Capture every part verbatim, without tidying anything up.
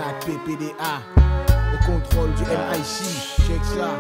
quatre P P D A, le contrôle du M I C, check ça.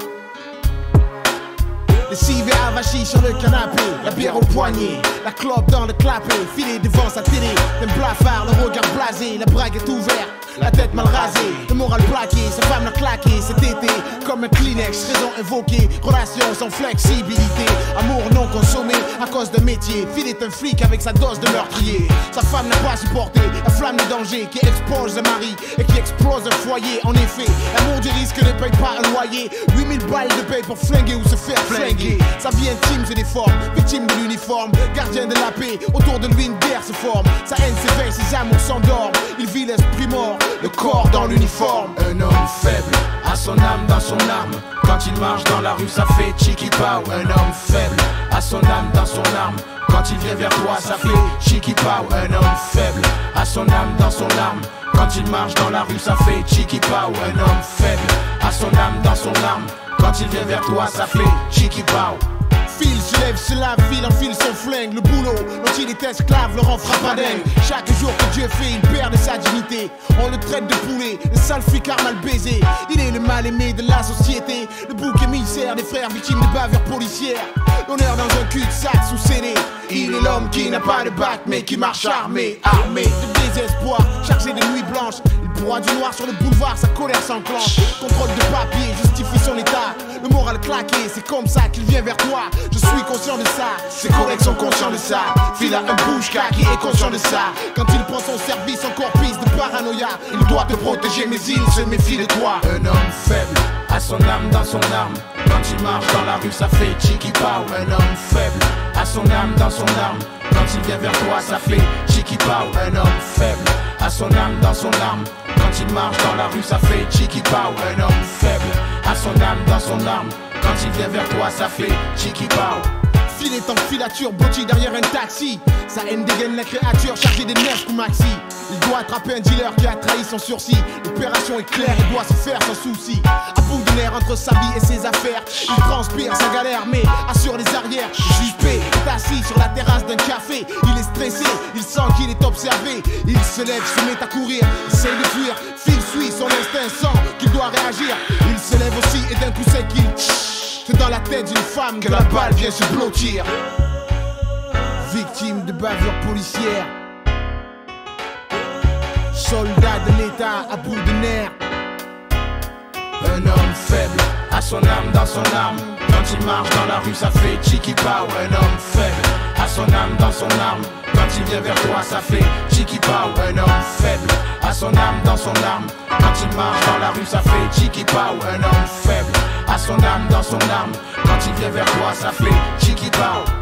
Le civet avachi sur le canapé, la bière au poignet, la clope dans le clapet, filé devant sa télé, un blafard, le regard blasé, la brague est ouverte, la tête mal rasée, le moral plaqué, sa femme l'a claqué cet été, comme un Kleenex, raison invoquée, relation sans flexibilité, amour non consommé à cause d'un métier, Phil est un flic avec sa dose de meurtrier, sa femme n'a pas supporté la flamme du danger qui expose un mari et qui explose un foyer, en effet, l'amour du risque ne paye pas un loyer, huit mille balles de paye pour flinguer ou se faire flinguer. Sa vie intime se déforme, victime de l'uniforme, gardien de la paix, autour de lui une guerre se forme. Sa haine s'éveille, ses amours s'endorment, il vit l'esprit mort, le corps dans l'uniforme. Un homme faible, a son âme dans son arme. Quand il marche dans la rue, ça fait Chiki Pow. Un homme faible, a son âme dans son arme. Quand il vient vers toi, ça fait Chiki Pow. Un homme faible, a son âme dans son arme. Quand il marche dans la rue, ça fait Chiki Pow. Un homme faible, a son âme dans son arme. Quand il vient vers toi, ça fait Chiki Pow. Phil se lève, se lave, Phil enfile son flingue. Le boulot dont il est esclave le rend frappadingue. Chaque jour que Dieu fait, il perd de sa dignité. On le traite de poulet, le sale flicard mal baisé. Il est le mal aimé de la société, le bouc émissaire des frères victimes de bavures policières. L'honneur dans un cul-de-sac sous scellé. Il est l'homme qui n'a pas de bac mais qui marche armé, armé de désespoir, chargé de nuits blanches. Il broie du noir sur le boulevard, sa colère s'enclenche. Contrôle de papier, justifie son état. Le moral claqué, c'est comme ça qu'il vient vers toi. Je suis conscient de ça, ses collègues sont conscients de ça. Phil a un bouche-ca qui est conscient de ça. Quand il prend son service, encore prise de paranoïa. Il doit te protéger mais il se méfie de toi. Un homme faible, a son âme dans son arme. Quand il marche dans la rue, ça fait Chiki Pow. Un homme faible, a son âme dans son arme. Quand il vient vers toi, ça fait Chiki Pow. Un homme faible, a son âme dans son arme. Quand il marche dans la rue, ça fait Chiki Pow. Un homme faible, a son âme dans son arme. Quand il vient vers toi, ça fait Chiki Pow. Phil est en filature, blotti derrière un taxi. Sa haine dégaine la créature chargée des neuf coups maxi. Il doit attraper un dealer qui a trahi son sursis. L'opération est claire, il doit se faire sans souci. À bout de nerfs entre sa vie et ses affaires, il transpire sa galère mais assure les arrières. Juppé est assis sur la terrasse d'un café. Il est stressé, il sent qu'il est observé. Il se lève, se met à courir, essaye de fuir. Phil suit son instinct, sent qu'il doit réagir. Il se lève aussi et d'un coup c'est qu'il... C'est dans la tête d'une femme que la balle vient se blottir. Victime de bavures policières, soldat de l'État à bout de nerfs. Un homme faible, a son âme dans son arme. Quand il marche dans la rue, ça fait Chiki Pow. Un homme faible, a son âme dans son arme. Quand il vient vers toi, ça fait Chiki Pow. Un homme faible, a son âme dans son arme. Quand il marche dans la rue, ça fait Chiki Pow. Un homme faible, a son âme dans son arme. Quand il vient vers toi, ça fait Chiki Pow.